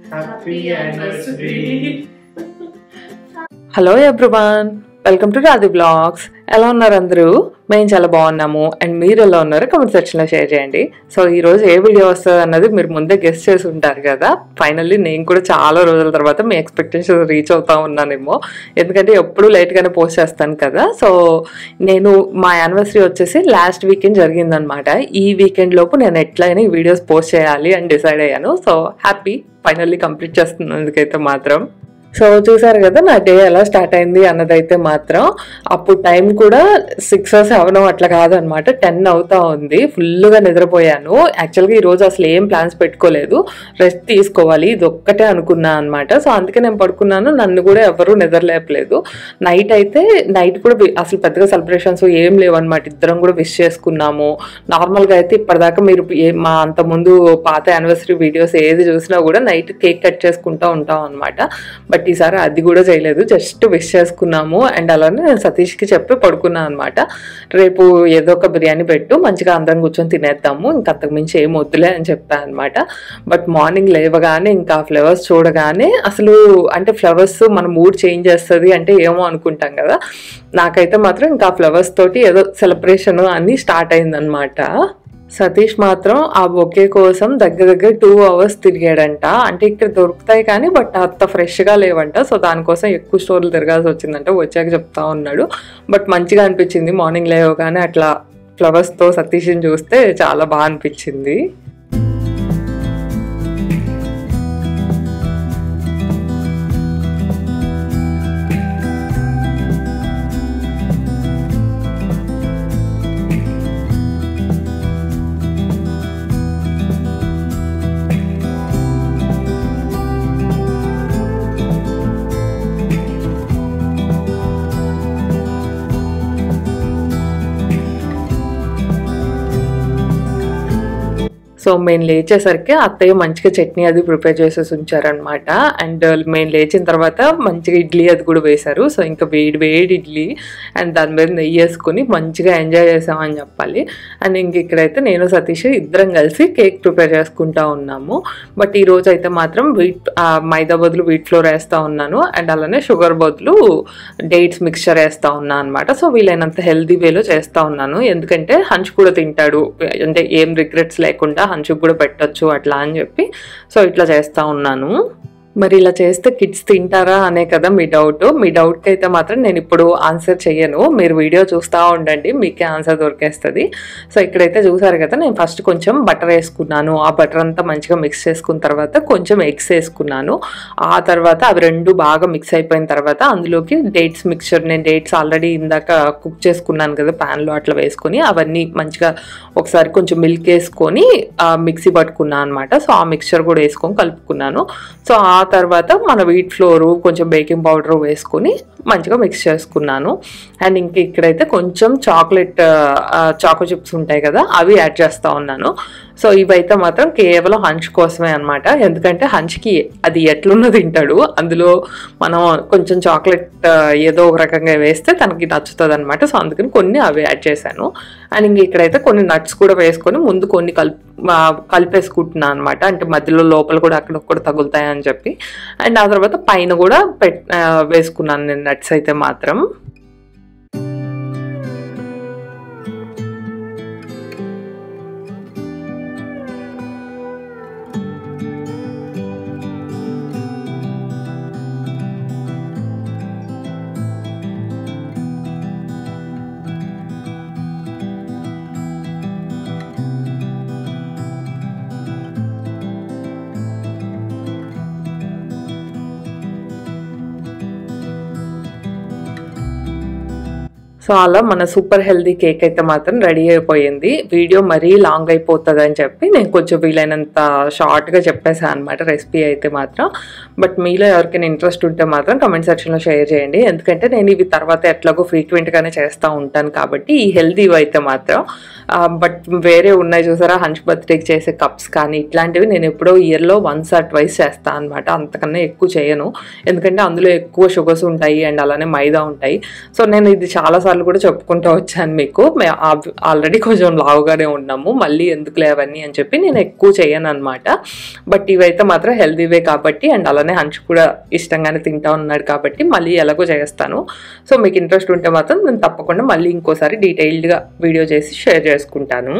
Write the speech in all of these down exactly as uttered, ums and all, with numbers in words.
Happy anniversary. Hello everyone, welcome to Radhi Vlogs. ఎలా ఉన్నారు అందరూ? మేము చాలా బాగున్నాము అండ్ మీరు ఎలా ఉన్నారు కామెంట్ సెక్షన్లో షేర్ చేయండి. సో ఈరోజు ఏ వీడియో వస్తుంది అన్నది మీరు ముందే గెస్ట్ చేసి ఉంటారు కదా. ఫైనల్లీ నేను కూడా చాలా రోజుల తర్వాత మీ ఎక్స్పెక్టేషన్ రీచ్ అవుతా ఉన్నానేమో, ఎందుకంటే ఎప్పుడు లేట్గానే పోస్ట్ చేస్తాను కదా. సో నేను మా యానివర్సరీ వచ్చేసి లాస్ట్ వీకెండ్ జరిగిందనమాట. ఈ వీకెండ్ లోపు నేను ఎట్లయినా ఈ వీడియోస్ పోస్ట్ చేయాలి అని డిసైడ్ అయ్యాను. సో హ్యాపీ, ఫైనల్లీ కంప్లీట్ చేస్తున్నందుకైతే మాత్రం. సో చూసారు కదా నా డే ఎలా స్టార్ట్ అయింది అన్నదైతే మాత్రం. అప్పుడు టైం కూడా సిక్స్ సెవెన్ అట్లా కాదనమాట, టెన్ అవుతా ఉంది. ఫుల్గా నిద్రపోయాను. యాక్చువల్గా ఈరోజు అసలు ఏం ప్లాన్స్ పెట్టుకోలేదు, రెస్ట్ తీసుకోవాలి ఇది ఒక్కటే అనుకున్నాను అనమాట. సో అందుకే నేను పడుకున్నాను, నన్ను కూడా ఎవరు నిద్రలేపలేదు. నైట్ అయితే నైట్ కూడా అసలు పెద్దగా సెలబ్రేషన్స్ ఏం లేవన్నమాట. ఇద్దరం కూడా విష్ చేసుకున్నాము. నార్మల్గా అయితే ఇప్పటిదాకా మీరు మా అంత ముందు పాత యానివర్సరీ వీడియోస్ ఏది చూసినా కూడా నైట్ కేక్ కట్ చేసుకుంటూ ఉంటాం అనమాట. బట్ ఈసారి అది కూడా చేయలేదు, జస్ట్ విష్ చేసుకున్నాము. అండ్ అలానే నేను సతీష్కి చెప్పి పడుకున్నాను అనమాట. రేపు ఏదో ఒక బిర్యానీ పెట్టు, మంచిగా అందరం కూర్చొని తినేద్దాము, ఇంకా అంతకుమించి ఏం వద్దులే అని చెప్పాను అనమాట. బట్ మార్నింగ్ లేవగానే ఇంకా ఫ్లవర్స్ చూడగానే అసలు అంటే ఫ్లవర్స్ మన మూడ్ చేంజ్ చేస్తుంది అంటే ఏమో అనుకుంటాం కదా. నాకైతే మాత్రం ఇంకా ఫ్లవర్స్ తోటి ఏదో సెలబ్రేషన్ అన్నీ స్టార్ట్ అయిందనమాట. సతీష్ మాత్రం ఆ బొకే కోసం దగ్గర దగ్గర టూ అవర్స్ తిరిగాడంట. అంటే ఇక్కడ దొరుకుతాయి కానీ బట్ అంత ఫ్రెష్గా లేవంట. సో దానికోసం ఎక్కువ స్టోర్లు తిరగాల్సి వచ్చిందంట. వచ్చాక చెప్తా ఉన్నాడు. బట్ మంచిగా అనిపించింది మార్నింగ్ లేవగానే అట్లా ఫ్లవర్స్తో సతీష్ని చూస్తే చాలా బాగా అనిపించింది. సో మేము లేచేసరికి అత్తయ్య మంచిగా చట్నీ అది ప్రిపేర్ చేసేసి ఉంచారనమాట. అండ్ మేము లేచిన తర్వాత మంచిగా ఇడ్లీ అది కూడా వేశారు. సో ఇంకా వేడి వేడి ఇడ్లీ అండ్ దాని మీద నెయ్యి వేసుకుని మంచిగా ఎంజాయ్ చేసామని చెప్పాలి. అండ్ ఇంక ఇక్కడైతే నేను సతీష్ ఇద్దరం కలిసి కేక్ ప్రిపేర్ చేసుకుంటా ఉన్నాము. బట్ ఈ రోజు అయితే మాత్రం వీట్ మైదా బదులు వీట్ ఫ్లోర్ వేస్తూ ఉన్నాను. అండ్ అలానే షుగర్ బదులు డేట్స్ మిక్స్చర్ వేస్తూ ఉన్నాను అనమాట. సో వీలైనంత హెల్దీ వేలో చేస్తూ ఉన్నాను, ఎందుకంటే హంచ్ కూడా తింటాడు, అంటే ఏం రిగ్రెట్స్ లేకుండా హంచుకు కూడా పెట్టొచ్చు అట్లా అని చెప్పి సో ఇట్లా చేస్తా ఉన్నాను. మరి ఇలా చేస్తే కిడ్స్ తింటారా అనే కదా మీ డౌట్. మీ డౌట్కి అయితే మాత్రం నేను ఇప్పుడు ఆన్సర్ చెయ్యను, మీరు వీడియో చూస్తూ ఉండండి, మీకే ఆన్సర్ దొరికేస్తుంది. సో ఇక్కడైతే చూసారు కదా, నేను ఫస్ట్ కొంచెం బటర్ వేసుకున్నాను. ఆ బటర్ అంతా మంచిగా మిక్స్ చేసుకున్న తర్వాత కొంచెం ఎగ్స్ వేసుకున్నాను. ఆ తర్వాత అవి రెండు బాగా మిక్స్ అయిపోయిన తర్వాత అందులోకి డేట్స్ మిక్చర్, నేను డేట్స్ ఆల్రెడీ ఇందాక కుక్ చేసుకున్నాను కదా ప్యాన్లో, అట్లా వేసుకొని అవన్నీ మంచిగా ఒకసారి కొంచెం మిల్క్ వేసుకొని మిక్సీ పట్టుకున్నాను అనమాట. సో ఆ మిక్చర్ కూడా వేసుకొని కలుపుకున్నాను. సో ఆ తర్వాత మన వీట్ ఫ్లోరు కొంచెం బేకింగ్ పౌడర్ వేసుకొని మంచిగా మిక్స్ చేసుకున్నాను. అండ్ ఇంక ఇక్కడైతే కొంచెం చాక్లెట్ చాకో చిప్స్ ఉంటాయి కదా, అవి యాడ్ చేస్తూ ఉన్నాను. సో ఇవైతే మాత్రం కేవలం హంచ్ కోసమే అనమాట, ఎందుకంటే హంచ్కి అది ఎట్లున్న తింటాడు, అందులో మనం కొంచెం చాక్లెట్ ఏదో ఒక రకంగా వేస్తే తనకి నచ్చుతుంది అనమాట. సో అందుకని కొన్ని అవి యాడ్ చేశాను. అండ్ ఇంక ఇక్కడైతే కొన్ని నట్స్ కూడా వేసుకొని ముందు కొన్ని కలిపి కలిపేసుకుంటున్నాను అనమాట, అంటే మధ్యలో లోపల కూడా అక్కడొక్కడ తగులుతాయని చెప్పి. అండ్ ఆ తర్వాత పైన కూడా పెట్ వేసుకున్నాను నేను నట్స్ అయితే మాత్రం. సో అలా మన సూపర్ హెల్దీ కేక్ అయితే మాత్రం రెడీ అయిపోయింది. వీడియో మరీ లాంగ్ అయిపోతుంది అని చెప్పి నేను కొంచెం వీలైనంత షార్ట్గా చెప్పేసాను అనమాట రెసిపీ అయితే మాత్రం. బట్ మీలో ఎవరికైనా ఇంట్రెస్ట్ ఉంటే మాత్రం కమెంట్ సెక్షన్లో షేర్ చేయండి, ఎందుకంటే నేను ఇవి తర్వాత ఎట్లాగో ఫ్రీక్వెంట్గానే చేస్తూ ఉంటాను కాబట్టి ఈ హెల్దీ అయితే మాత్రం. బట్ వేరే ఉన్నాయి చూసారా, హంచ్ బర్త్డేకి చేసే కప్స్ కానీ ఇట్లాంటివి నేను ఎప్పుడో ఇయర్లో వన్స్ ఆర్ ట్వైస్ చేస్తాను అనమాట, అంతకన్నా ఎక్కువ చేయను, ఎందుకంటే అందులో ఎక్కువ షుగర్స్ ఉంటాయి అండ్ అలానే మైదా ఉంటాయి. సో నేను ఇది చాలాసార్లు విషయాలు కూడా చెప్పుకుంటూ వచ్చాను మీకు. మేము ఆల్రెడీ కొంచెం లావుగానే ఉన్నాము, మళ్ళీ ఎందుకు లేవని అని చెప్పి నేను ఎక్కువ చేయను అనమాట. బట్ ఇవైతే మాత్రం హెల్దీవే కాబట్టి, అండ్ అలానే హంచ్ కూడా ఇష్టంగానే తింటా ఉన్నాడు కాబట్టి మళ్ళీ ఎలాగో చేస్తాను. సో మీకు ఇంట్రెస్ట్ ఉంటే మాత్రం నేను తప్పకుండా మళ్ళీ ఇంకోసారి డీటెయిల్డ్గా వీడియో చేసి షేర్ చేసుకుంటాను.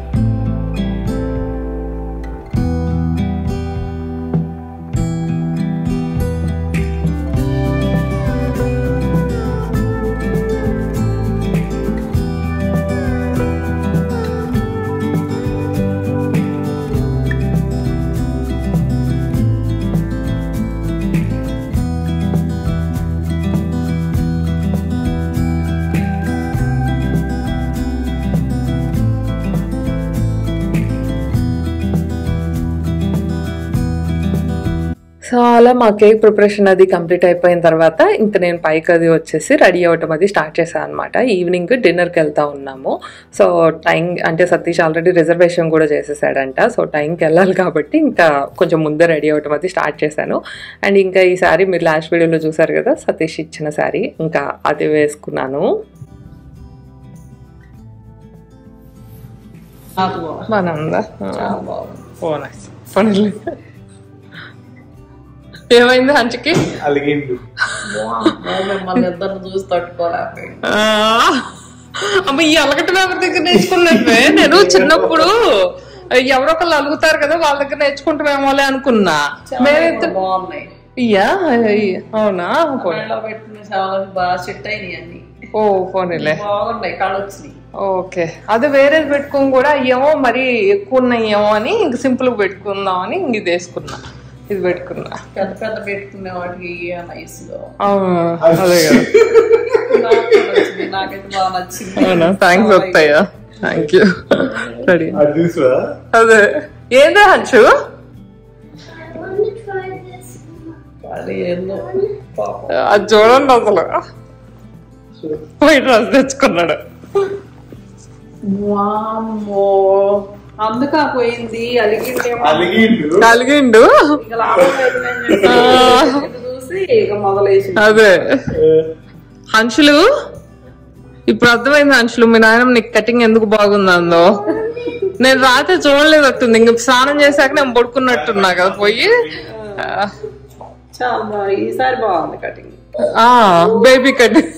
సో అలా మా కేక్ ప్రిపరేషన్ అది కంప్లీట్ అయిపోయిన తర్వాత ఇంకా నేను పైకి అది వచ్చేసి రెడీ అవ్వటం అది స్టార్ట్ చేశాను అనమాట. ఈవినింగ్ డిన్నర్కి వెళ్తా ఉన్నాము. సో టైం అంటే సతీష్ ఆల్రెడీ రిజర్వేషన్ కూడా చేసేసాడంట. సో టైంకి వెళ్ళాలి కాబట్టి ఇంకా కొంచెం ముందే రెడీ అవ్వటం అది స్టార్ట్ చేశాను. అండ్ ఇంకా ఈ శారీ మీరు లాస్ట్ వీడియోలో చూసారు కదా, సతీష్ ఇచ్చిన శారీ, ఇంకా అది వేసుకున్నాను. బాగుందా? ఏమైంది హంచుకి? అమ్మ ఈ అలగట ఎవరి దగ్గర నేర్చుకున్నట్టే. నేను చిన్నప్పుడు ఎవరో ఒకళ్ళు అలుగుతారు కదా, వాళ్ళ దగ్గర నేర్చుకుంటామేమోలే అనుకున్నా. మేమైతే ఇయ్యా అవునా? ఓ పోనీలే, ఓకే. అదే వేరేది పెట్టుకోని కూడా ఏమో మరి ఎక్కువ ఉన్నాయేమో అని ఇంక సింపుల్ గా పెట్టుకుందాం అని ఇంక ఇది వేసుకున్నా, ఇది పెట్టుకున్నా. పెద్ద పెద్ద పెట్టుకునే వాటికి అదే కదా. నాకైతే బాగా నచ్చింది. అవునా? థ్యాంక్స్ వస్తాయా? Thank you. రెడీ అదే ఏందా హంచు? అది చూడండి అసలు వైట్ డ్రెస్ తెచ్చుకున్నాడు. అందుకా పోయింది, అలిగిండు. చూసి ఇక మొదలేసి అదే హంచులు ఇప్పుడు అర్థమైంది. హంచులు మీ నాయనమ్మ నీకు కటింగ్ ఎందుకు బాగుందో. నేను రాత్రి చూడలేదు వస్తుంది, ఇంక స్నానం చేశాక నేను పడుకున్నట్టున్నా కదా పోయి. చాలా బాగా ఈసారి బాగుంది కటింగ్, బేబీ కటింగ్.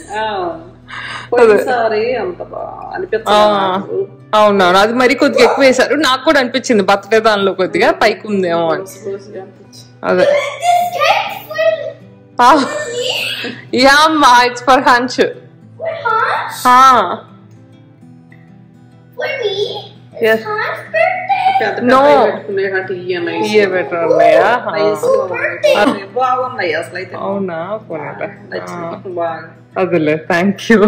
అంత బాగా అనిపిస్తుంది. అవునవును, అది మరి కొద్దిగా ఎక్కువ వేశారు. నాకు కూడా అనిపించింది బర్త్డే దానిలో కొద్దిగా పైకి ఉందేమో అని. అదే యా అమ్మా, ఇట్స్ ఫర్ హంచ్. ఇయే బెటర్ ఉన్నాయా? బాగున్నాయి అసలు అయితే. అవునా? అదేలే, థ్యాంక్ యూ.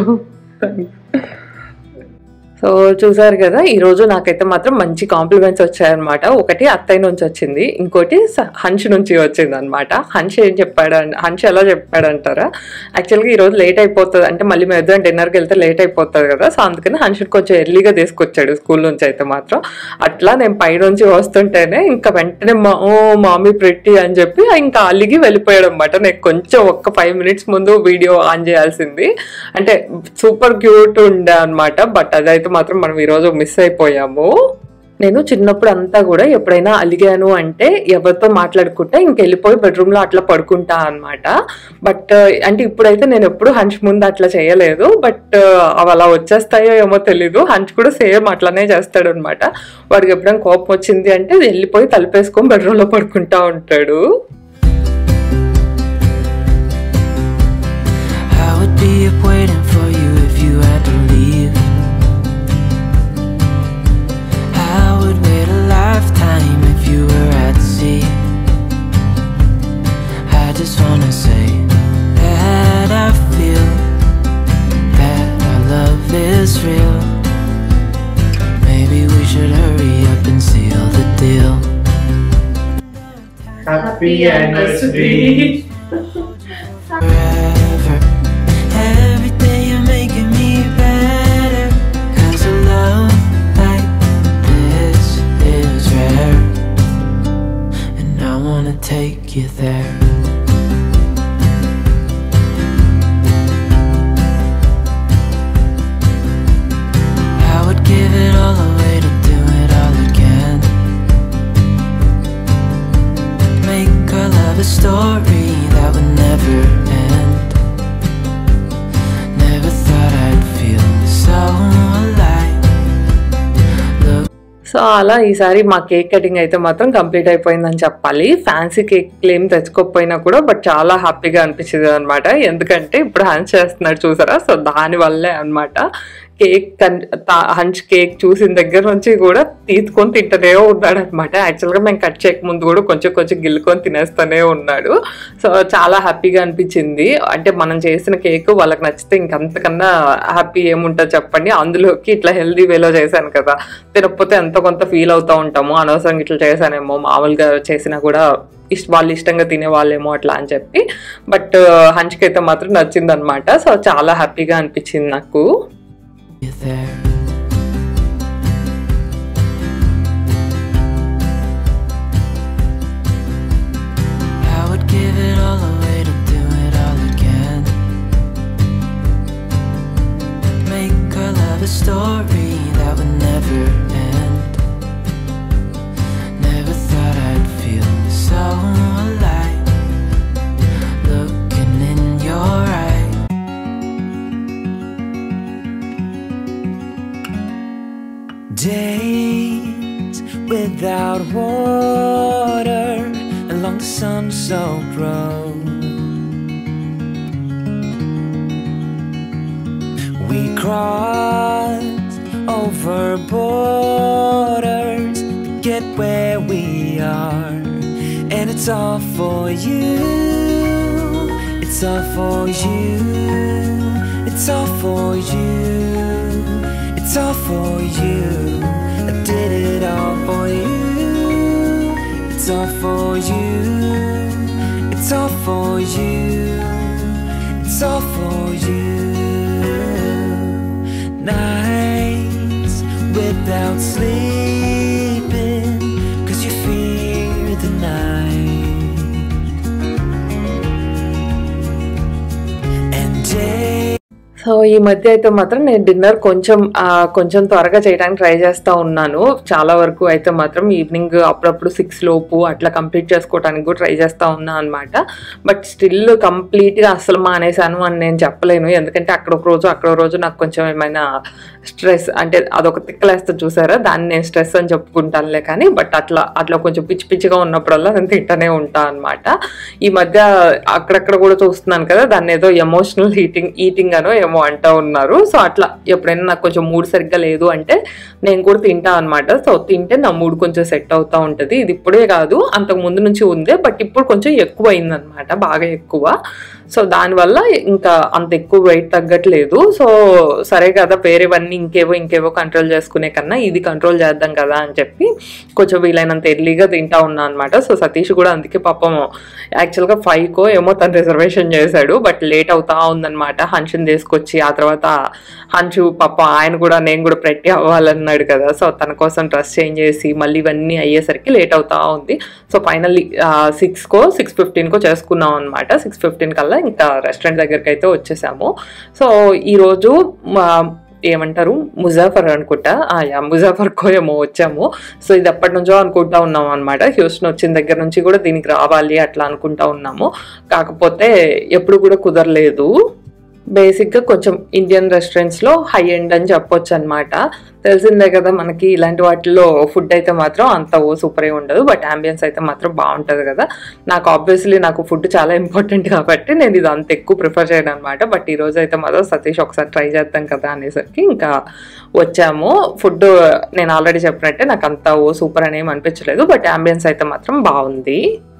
సో చూసారు కదా, ఈరోజు నాకైతే మాత్రం మంచి కాంప్లిమెంట్స్ వచ్చాయన్నమాట. ఒకటి అత్తయ్య నుంచి వచ్చింది, ఇంకోటి హంచ్ నుంచి వచ్చింది అనమాట. హంచ్ ఏం చెప్పాడు, హంచ్ ఎలా చెప్పాడంటారా, యాక్చువల్గా ఈరోజు లేట్ అయిపోతుంది అంటే మళ్ళీ మేము ఇద్దరం డిన్నర్కి వెళ్తే లేట్ అయిపోతుంది కదా, సో అందుకని హంచ్ని కొంచెం ఎర్లీగా తీసుకొచ్చాడు స్కూల్ నుంచి అయితే మాత్రం. అట్లా నేను పైనుంచి వస్తుంటేనే ఇంకా వెంటనే మా ఓ మామీ ప్రెట్టి అని చెప్పి ఇంకా అలిగి వెళ్ళిపోయాడు అనమాట. నేను కొంచెం ఒక్క ఫైవ్ మినిట్స్ ముందు వీడియో ఆన్ చేయాల్సింది, అంటే సూపర్ క్యూట్ ఉండే అనమాట. బట్ అదైతే మాత్రం మనం ఈరోజు మిస్ అయిపోయాము. నేను చిన్నప్పుడు అంతా కూడా ఎప్పుడైనా అలిగాను అంటే ఎవరితో మాట్లాడుకుంటే ఇంకెళ్ళిపోయి బెడ్రూమ్లో అట్లా పడుకుంటా అనమాట. బట్ అంటే ఇప్పుడైతే నేను ఎప్పుడు హంచ్ ముందు అట్లా చేయలేదు, బట్ అవి అలా వచ్చేస్తాయో ఏమో తెలీదు. హంచ్ కూడా సేమ్ అట్లానే చేస్తాడు అనమాట. వాడికి ఎప్పుడైనా కోపం వచ్చింది అంటే వెళ్ళిపోయి తలుపేసుకొని బెడ్రూమ్లో పడుకుంటా ఉంటాడు. Happy anniversary. Forever. Every day you're making me better. 'Cause a love like this is rare. And I wanna take you there. give it all away to do it all again. Make our love a story that would never end. Never thought I'd feel so alive. Look. So అలా ఈసారి మా cake cutting అయితే మాత్రం complete అయిపోయిందని చెప్పాలి. Fancy cake ఏం తెచ్చుకోకపోయినా కూడా but చాలా హ్యాపీగా అనిపించింది అనమాట. ఎందుకంటే ఇప్పుడు హంచ్ చేస్తున్నాడు చూసారా, సో దాని వల్లే అనమాట. కేక్ కన్ హంచ్ కేక్ చూసిన దగ్గర నుంచి కూడా తీసుకొని తింటూనే ఉన్నాడు అనమాట. యాక్చువల్గా మేము కట్ చేయక ముందు కూడా కొంచెం కొంచెం గిల్లుకొని తినేస్తూనే ఉన్నాడు. సో చాలా హ్యాపీగా అనిపించింది. అంటే మనం చేసిన కేక్ వాళ్ళకి నచ్చితే ఇంకంతకన్నా హ్యాపీ ఏముంటుంది చెప్పండి. అందులోకి ఇట్లా హెల్దీ వేలో చేశాను కదా, తినకపోతే ఎంతో కొంత ఫీల్ అవుతూ ఉంటాము. అనవసరంగా ఇట్లా చేశానేమో, మామూలుగా చేసినా కూడా ఇష్ట వాళ్ళు ఇష్టంగా తినే వాళ్ళేమో అట్లా అని చెప్పి. బట్ హంచ్కి అయితే మాత్రం నచ్చింది అనమాట. సో చాలా హ్యాపీగా అనిపించింది నాకు. There. I would give it all away to do it all again. Make our love a story that would never end. Never thought I'd feel so alive, looking in your eyes. Days without water along the sun-soaked road. We crossed over borders to get where we are, and it's all for you. It's all for you. It's all for you. It's all for you. I did it all for you. It's all for you. It's all for you. It's all for you. Nights without sleeping 'cause you fear the night. And day. So ఈ మధ్య అయితే మాత్రం నేను dinner కొంచెం కొంచెం త్వరగా చేయడానికి try చేస్తూ ఉన్నాను. చాలా వరకు అయితే మాత్రం ఈవినింగ్ అప్పుడప్పుడు సిక్స్ లోపు అట్లా కంప్లీట్ చేసుకోవడానికి కూడా ట్రై చేస్తూ ఉన్నా అనమాట. బట్ స్టిల్ కంప్లీట్గా అసలు మానేసాను అని నేను చెప్పలేను. ఎందుకంటే అక్కడ ఒక రోజు అక్కడ ఒక రోజు నాకు కొంచెం ఏమైనా స్ట్రెస్ అంటే అదొక తిక్కలేస్తే చూసారా, దాన్ని నేను స్ట్రెస్ అని చెప్పుకుంటానులే. కానీ బట్ అట్లా అట్లా కొంచెం పిచ్చి పిచ్చిగా ఉన్నప్పుడల్లా నేను తింటూనే ఉంటాను అనమాట. ఈ మధ్య అక్కడక్కడ కూడా చూస్తున్నాను కదా, దాన్ని ఏదో ఎమోషనల్ హీటింగ్ ఈటింగ్ అనో ఏమో అంటూ ఉన్నారు. సో అట్లా ఎప్పుడైనా నాకు కొంచెం మూడ్ సరిగ్గా లేదు అంటే నేను కూడా తింటా అనమాట. సో తింటే నా మూడ్ కొంచెం సెట్ అవుతూ ఉంటుంది. ఇది ఇప్పుడే కాదు, అంతకు ముందు నుంచి ఉందే, బట్ ఇప్పుడు కొంచెం ఎక్కువ అయిందనమాట, బాగా ఎక్కువ. సో దానివల్ల ఇంకా అంత ఎక్కువ వెయిట్ తగ్గట్లేదు. సో సరే కదా, వేరేవన్నీ ఇంకేవో ఇంకేవో కంట్రోల్ చేసుకునే కన్నా ఇది కంట్రోల్ చేద్దాం కదా అని చెప్పి కొంచెం వీలైనంత ఎర్లీగా తింటా ఉన్నా అనమాట. సో సతీష్ కూడా అందుకే పాపం యాక్చువల్గా ఫైవ్కో ఏమో తను రిజర్వేషన్ చేశాడు, బట్ లేట్ అవుతా ఉందన్నమాట. హన్షుని తీసుకొచ్చి ఆ తర్వాత హన్షు పాప ఆయన కూడా నేను కూడా ప్రెట్టి అవ్వాలన్నాడు కదా, సో తన కోసం డ్రెస్ చేంజ్ చేసి మళ్ళీ ఇవన్నీ అయ్యేసరికి లేట్ అవుతా ఉంది. సో ఫైనల్లీ సిక్స్కో సిక్స్ ఫిఫ్టీన్కో చేసుకున్నాం అనమాట. సిక్స్ ఫిఫ్టీన్ కల్లా ఇంకా రెస్టారెంట్ దగ్గరికి అయితే వచ్చేసాము. సో ఈరోజు ఏమంటారు ముజాఫర్ అనుకుంటా, యా ముజాఫర్కో ఏమో వచ్చాము. సో ఇది ఎప్పటి నుంచో అనుకుంటా ఉన్నాము అనమాట. హ్యూస్టన్ వచ్చిన దగ్గర నుంచి కూడా దీనికి రావాలి అట్లా అనుకుంటా ఉన్నాము, కాకపోతే ఎప్పుడు కూడా కుదరలేదు. బేసిక్గా కొంచెం ఇండియన్ రెస్టారెంట్స్లో హై ఎండ్ అని చెప్పొచ్చు అనమాట. తెలిసిందే కదా మనకి ఇలాంటి వాటిల్లో ఫుడ్ అయితే మాత్రం అంత ఓ సూపర్ ఏ ఉండదు, బట్ అంబియన్స్ అయితే మాత్రం బాగుంటుంది కదా. నాకు ఆబ్వియస్లీ నాకు ఫుడ్ చాలా ఇంపార్టెంట్ కాబట్టి నేను ఇది అంత ఎక్కువ ప్రిఫర్ చేయను అనమాట. బట్ ఈరోజు అయితే మాత్రం సతీష్ ఒకసారి ట్రై చేద్దాం కదా అనేసరికి ఇంకా వచ్చాము. ఫుడ్ నేను ఆల్రెడీ చెప్పినట్టే నాకు అంత ఓ సూపర్ అని ఏం అనిపించలేదు, బట్ అంబియన్స్ అయితే మాత్రం బాగుంది.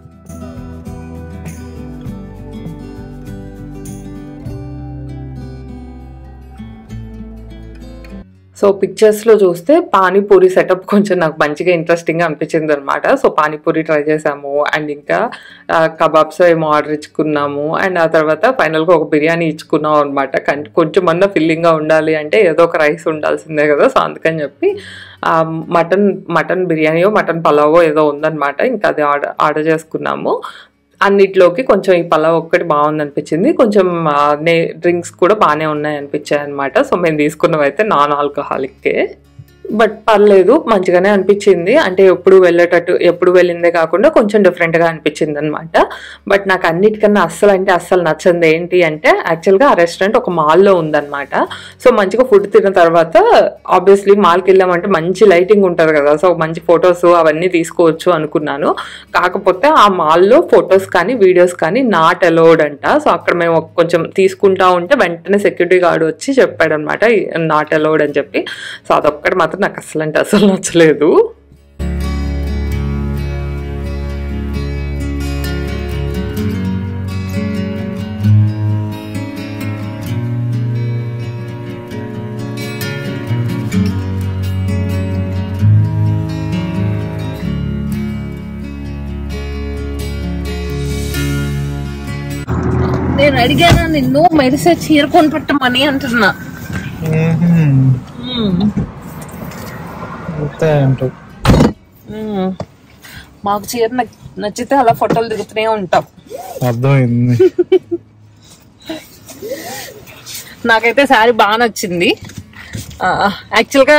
సో పిక్చర్స్లో చూస్తే పానీపూరి సెటప్ కొంచెం నాకు మంచిగా ఇంట్రెస్టింగ్గా అనిపించింది అనమాట. సో పానీపూరి ట్రై చేసాము, అండ్ ఇంకా కబాబ్స్ ఏమో ఆర్డర్ ఇచ్చుకున్నాము, అండ్ ఆ తర్వాత ఫైనల్గా ఒక బిర్యానీ ఇచ్చుకున్నాం అనమాట. కొంచెం అన్న ఫిల్లింగ్గా ఉండాలి అంటే ఏదో ఒక రైస్ ఉండాల్సిందే కదా, సో అందుకని చెప్పి మటన్ మటన్ బిర్యానీయో మటన్ పలావో ఏదో ఉందన్నమాట. ఇంకా అది ఆర్డర్ ఆర్డర్ చేసుకున్నాము. అన్నిట్లోకి కొంచెం ఈ పలావ్ ఒక్కటి బాగుంది అనిపించింది, కొంచెం డ్రింక్స్ కూడా బాగానే ఉన్నాయి అనిపించాయి అనమాట. సో మేము తీసుకున్నవి అయితే నాన్ ఆల్కహాలిక్కే. బట్ పర్లేదు, మంచిగానే అనిపించింది. అంటే ఎప్పుడు వెళ్ళేటట్టు ఎప్పుడు వెళ్ళిందే కాకుండా కొంచెం డిఫరెంట్గా అనిపించింది అనమాట. బట్ నాకు అన్నిటికన్నా అస్సలు అంటే అస్సలు నచ్చింది ఏంటి అంటే, యాక్చువల్గా ఆ రెస్టారెంట్ ఒక మాల్లో ఉందన్నమాట. సో మంచిగా ఫుడ్ తిన్న తర్వాత ఆబ్వియస్లీ మాల్కి వెళ్ళామంటే మంచి లైటింగ్ ఉంటుంది కదా, సో మంచి ఫొటోస్ అవన్నీ తీసుకోవచ్చు అనుకున్నాను. కాకపోతే ఆ మాల్లో ఫొటోస్ కానీ వీడియోస్ కానీ నాట్ అలౌడ్ అంట. సో అక్కడ మేము కొంచెం తీసుకుంటా ఉంటే వెంటనే సెక్యూరిటీ గార్డ్ వచ్చి చెప్పాడు అనమాట నాట్ అలౌడ్ అని చెప్పి. సో అదొక్కటి మాత్రం నాకు అసలు అంటే అసలు నచ్చలేదు. నేను అడిగాను నిన్ను మెరిసే చీర కొని పెట్టమని అంటున్నా. మాకు చీర నచ్చితే అలా ఫోటోలు దిగుతూనే ఉంటాం. అర్థమైంది. నాకైతే శారీ బాగా నచ్చింది. యాక్చువల్గా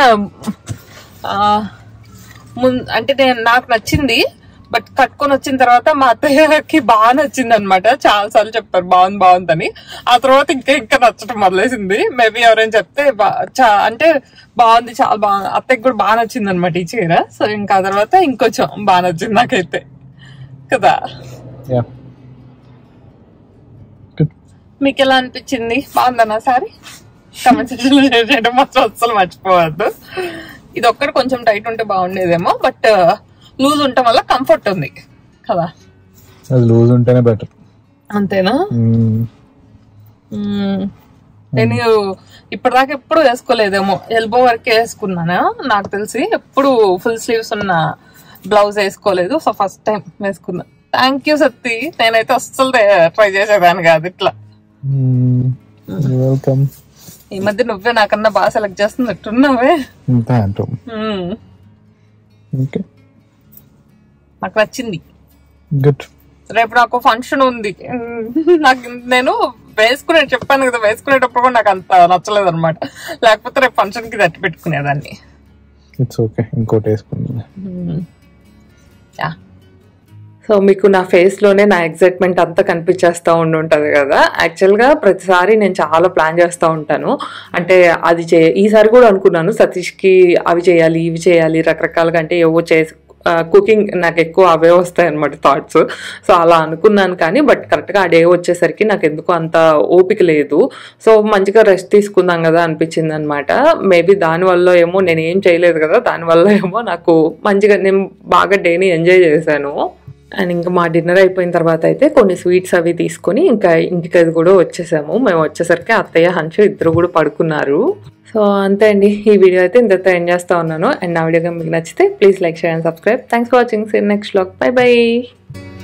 అంటే నేను నాకు నచ్చింది, బట్ కట్టుకొని వచ్చిన తర్వాత మా అత్తయ్యకి బాగా నచ్చింది అనమాట. చాలా సార్లు చెప్పారు బాగుంది బాగుందని. ఆ తర్వాత ఇంకా ఇంకా నచ్చటం మొదలేసింది. మేబీ ఎవరైనా చెప్తే అంటే బాగుంది, చాలా బాగా, అత్తయ్యకి కూడా బాగా నచ్చింది అనమాట ఈ చీర. సో ఇంకా తర్వాత ఇంకొంచెం బాగా నచ్చింది నాకైతే కదా. మీకు ఎలా అనిపించింది? బాగుందన్నా సారీ? కామెంట్ సెక్షన్ లో షేర్ చేయడం మాత్రం అస్సలు మర్చిపోవద్దు. ఇది ఒక్కటి కొంచెం టైట్ ఉంటే బాగుండేదేమో, బట్ లూజ్ ఉండటం వల్ల కంఫర్ట్ ఉంది కదా. అది లూజ్ ఉంటేనే బెటర్. అంతేనా? నేను ఇప్పటిదాకా ఎప్పుడు వేసుకోలేదేమో, ఎల్బో వరకే వేసుకున్నానా నాకు తెలిసి. ఎప్పుడు ఫుల్ స్లీవ్స్ ఉన్న బ్లౌజ్ వేసుకోలేదు. సో ఫస్ట్ టైం వేసుకున్నా. Thank you Satti. నేనైతే అస్సలు ట్రై చేసేదాన్ని కాదు ఇట్లా. వెల్కమ్. ఈ మధ్య నువ్వే నాకన్నా బాగా సెలెక్ట్ చేస్తున్నట్టున్నావే. నాకు నచ్చింది. రేపు నాకు ఫంక్షన్ ఉంది. నాకు నేను వేసుకునే చెప్పాను కదా, వేసుకునేటప్పుడు కూడా నాకు అంత నచ్చలేదు అనమాట. లేకపోతే రేపు ఫంక్షన్ కి తట్టి పెట్టుకునేదాన్ని. ఇంకోటి వేసుకున్నా. సో మీకు నా ఫేస్లోనే నా ఎగ్జైట్మెంట్ అంతా కనిపించేస్తూ ఉండి ఉంటుంది కదా. యాక్చువల్గా ప్రతిసారి నేను చాలా ప్లాన్ చేస్తూ ఉంటాను. అంటే అది చే ఈసారి కూడా అనుకున్నాను సతీష్కి అవి చేయాలి ఇవి చేయాలి రకరకాలుగా, అంటే ఏవో చేసి కుకింగ్ నాకు ఎక్కువ అవే వస్తాయి అనమాట థాట్స్. సో అలా అనుకున్నాను కానీ బట్ కరెక్ట్గా ఆ డే వచ్చేసరికి నాకు ఎందుకు అంత ఓపిక లేదు. సో మంచిగా రెస్ట్ తీసుకుందాం కదా అనిపించింది అనమాట. మేబీ దానివల్ల ఏమో నేను ఏం చేయలేదు కదా, దానివల్ల ఏమో నాకు మంచిగా నేను బాగా డేని ఎంజాయ్ చేశాను. అండ్ ఇంకా మా డిన్నర్ అయిపోయిన తర్వాత అయితే కొన్ని స్వీట్స్ అవి తీసుకొని ఇంకా ఇంటికి అది కూడా వచ్చేసాము. మేము వచ్చేసరికి అత్తయ్య హన్షు ఇద్దరు కూడా పడుకున్నారు. సో అంతే అండి, ఈ వీడియో అయితే ఇంతతో ఎండ్ చేస్తూ ఉన్నాను. అండ్ నా వీడియో మీకు నచ్చితే please like share and subscribe. Thanks for watching. See next vlog. Bye by.